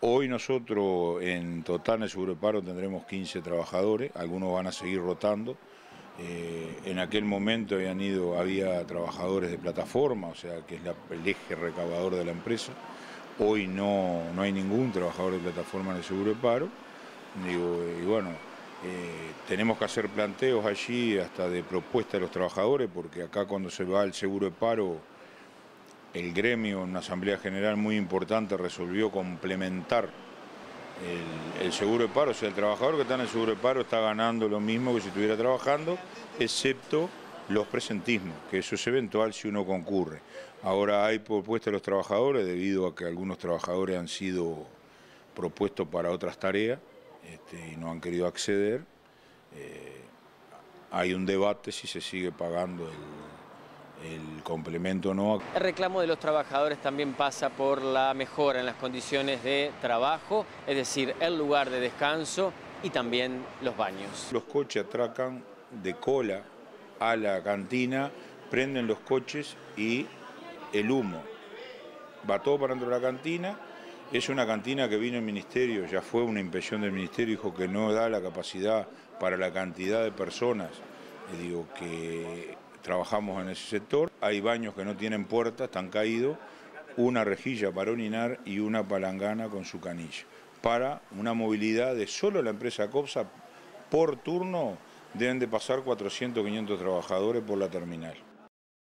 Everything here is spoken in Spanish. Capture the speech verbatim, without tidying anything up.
Hoy nosotros en total en el seguro de paro tendremos quince trabajadores, algunos van a seguir rotando. Eh, en aquel momento habían ido, había trabajadores de plataforma, o sea que es la, el eje recaudador de la empresa. Hoy no, no hay ningún trabajador de plataforma en el seguro de paro. Digo, y bueno, eh, tenemos que hacer planteos allí hasta de propuesta de los trabajadores, porque acá cuando se va al seguro de paro, el gremio en una asamblea general muy importante resolvió complementar el, el seguro de paro. O sea, el trabajador que está en el seguro de paro está ganando lo mismo que si estuviera trabajando, excepto los presentismos, que eso es eventual si uno concurre. Ahora hay propuestas de los trabajadores, debido a que algunos trabajadores han sido propuestos para otras tareas este, y no han querido acceder. Eh, hay un debate si se sigue pagando el, el complemento o no. El reclamo de los trabajadores también pasa por la mejora en las condiciones de trabajo, es decir, el lugar de descanso y también los baños. Los coches atracan de cola a la cantina, prenden los coches y el humo va todo para dentro de la cantina. Es una cantina que vino el ministerio, ya fue una inspección del ministerio, dijo que no da la capacidad para la cantidad de personas, eh, digo, que trabajamos en ese sector. Hay baños que no tienen puertas, están caídos, una rejilla para orinar y una palangana con su canilla. Para una movilidad de solo la empresa COPSA, por turno deben de pasar cuatrocientos, quinientos trabajadores por la terminal.